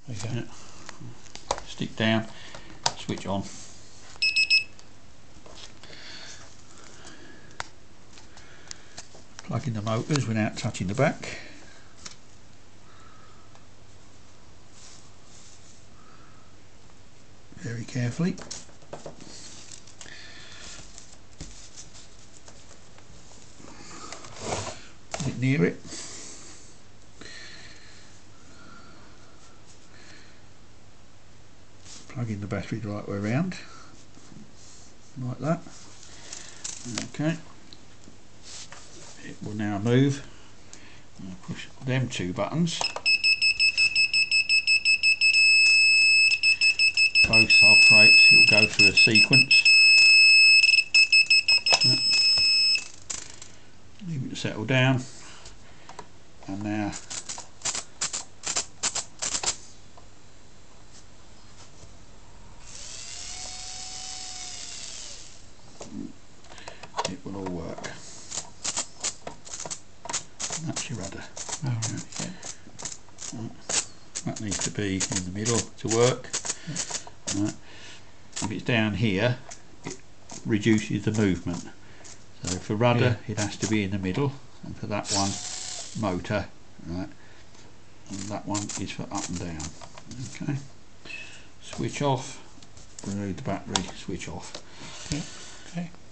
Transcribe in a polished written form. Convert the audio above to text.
Okay. Yeah. Stick down, switch on. Plug in the motors without touching the back. Very carefully. Put it near it. Plug in the battery the right way around, like that. Okay. It will now move. I'll push them two buttons. Both operates. It will go through a sequence. Leave it to settle down, and now it will all work. And that's your rudder. Okay. That needs to be in the middle to work. Right. If it's down here, it reduces the movement. So for rudder, it has to be in the middle, and for that one, motor, right? And that one is for up and down. Okay. Switch off. Remove the battery. Switch off. Okay.